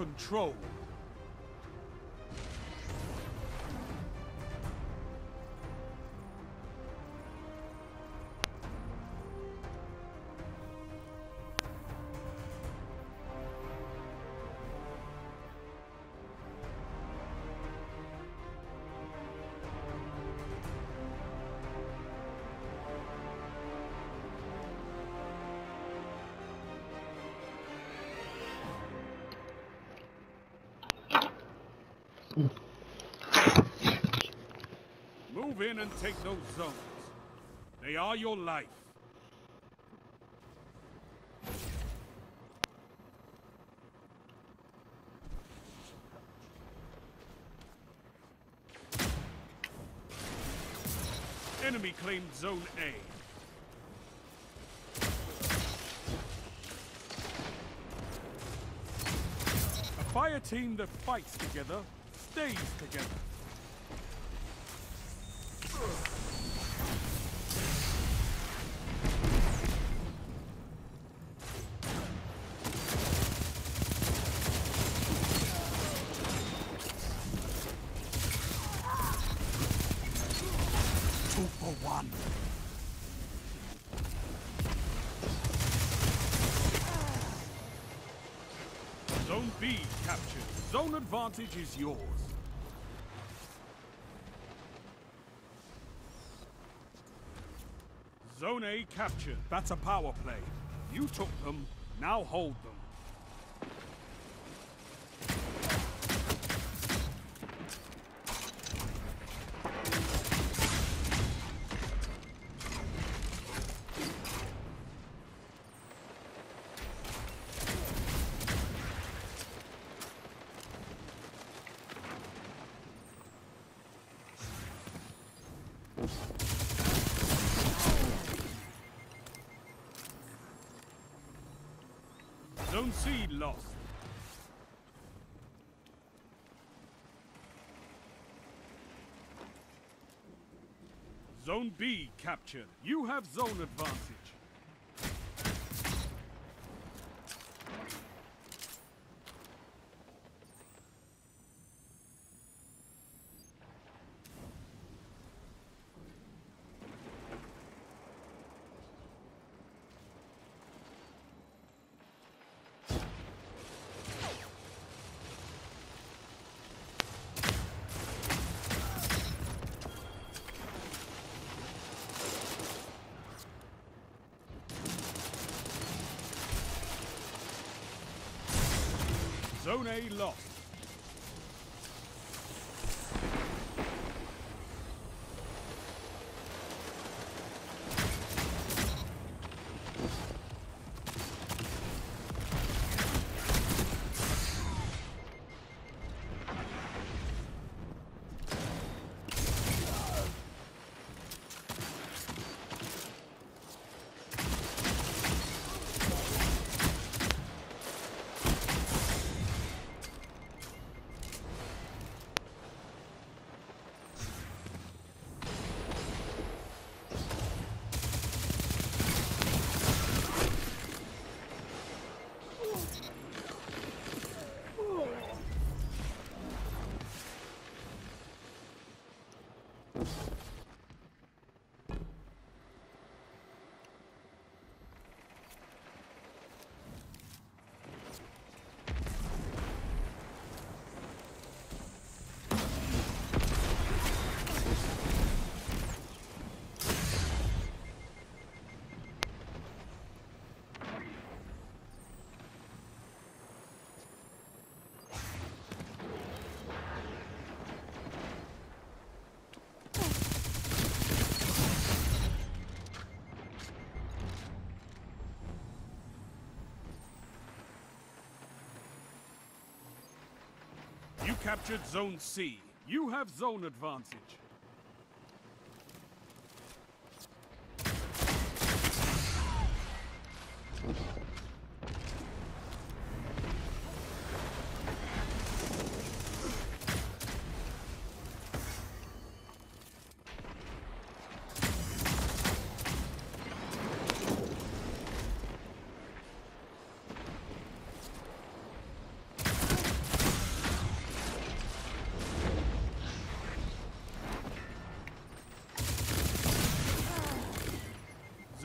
control. Move in and take those zones. They are your life. Enemy claimed Zone A. A fire team that fights together stays together. Two for one. Zone B captured. Zone advantage is yours. Zone A captured. That's a power play. You took them, now hold them. Zone C lost. Zone B captured. You have zone advantage. Zone A lost. You captured Zone C. You have zone advantage.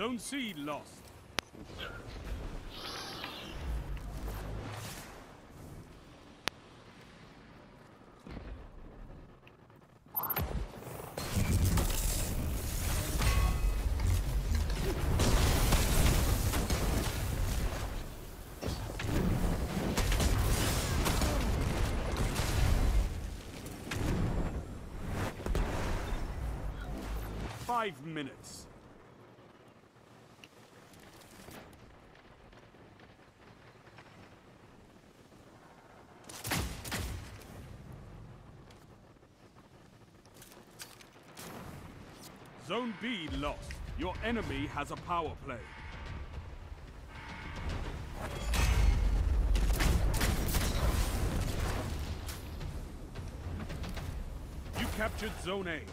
Zone C lost. Five minutes. Zone B lost. Your enemy has a power play. You captured Zone A.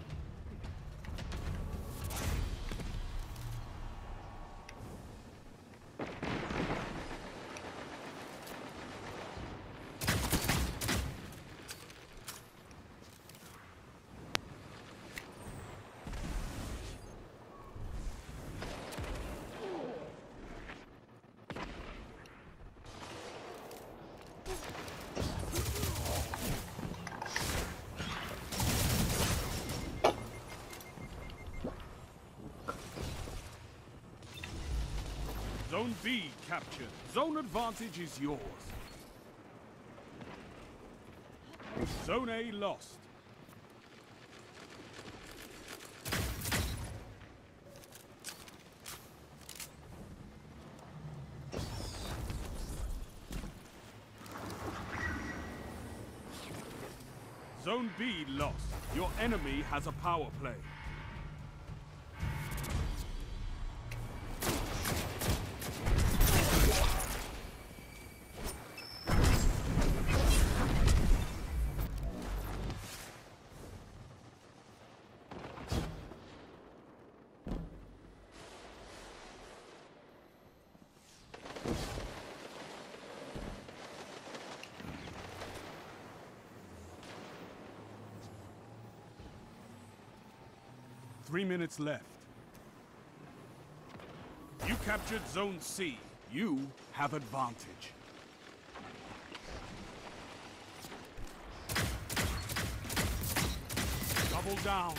Zone B captured. Zone advantage is yours. Zone A lost. Zone B lost. Your enemy has a power play. Three minutes left. You captured Zone C. You have advantage. Double down.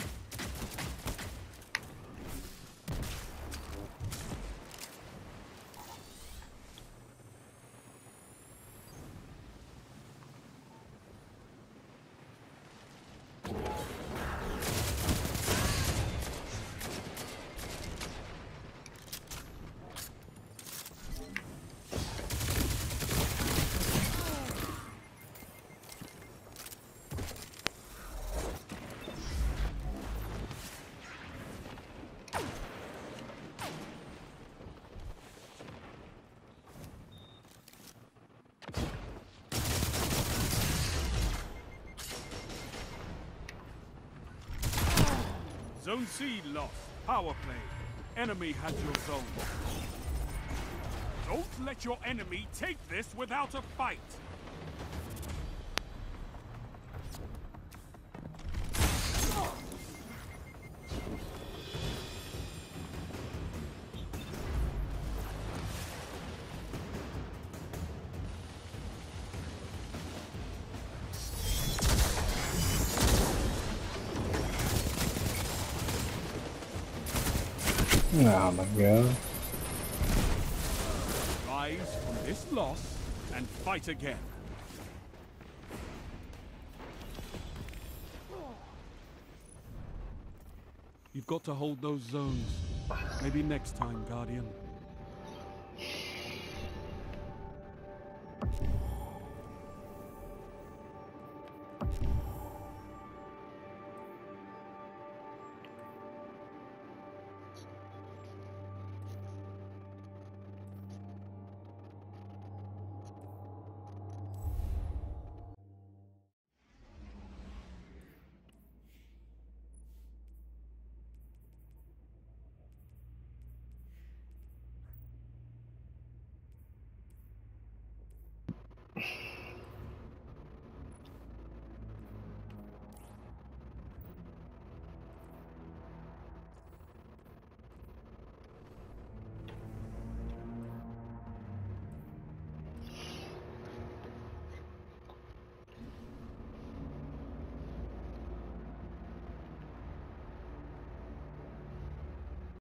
Zone C lost. Power play. Enemy has your zone. Don't let your enemy take this without a fight. Oh my god. Rise from this loss and fight again. You've got to hold those zones. Maybe next time, Guardian.